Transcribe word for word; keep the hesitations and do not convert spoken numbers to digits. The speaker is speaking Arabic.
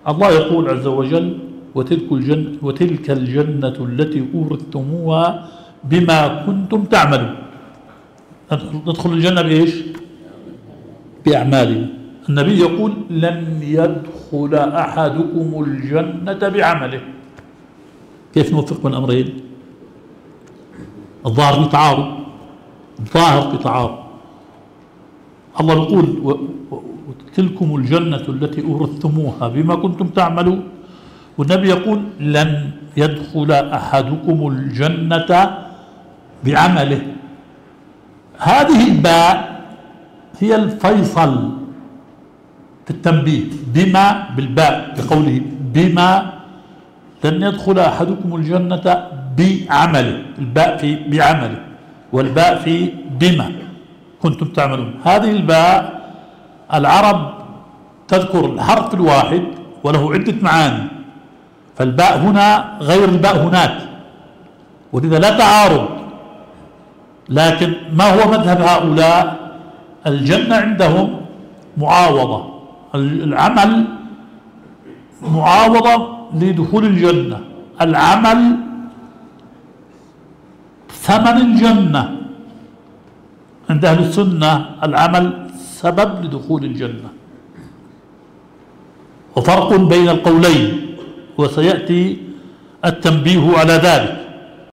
الله يقول عز وجل: وتلك الجنة, وتلك الجنة التي أورثتموها بما كنتم تعملون. ندخل الجنة بإيش؟ بأعمالنا. النبي يقول: لن يدخل أحدكم الجنة بعمله. كيف نوفق بين الأمرين؟ الظاهر في تعارض، الظاهر في تعارض. الله يقول: وتلكم الجنة التي أورثتموها بما كنتم تعملون، والنبي يقول: لن يدخل أحدكم الجنة بعمله. هذه الباء هي الفيصل في التنبيه، بما بالباء بقوله بما، لن يدخل أحدكم الجنة بعمله، الباء في بعمله والباء في بما كنتم تعملون. هذه الباء العرب تذكر الحرف الواحد وله عدة معاني، فالباء هنا غير الباء هناك، ولذا لا تعارض. لكن ما هو مذهب هؤلاء؟ الجنة عندهم معاوضة، العمل معاوضة لدخول الجنة، العمل ثمن الجنة. عند أهل السنة العمل سبب لدخول الجنة، وفرق بين القولين وسيأتي التنبيه على ذلك.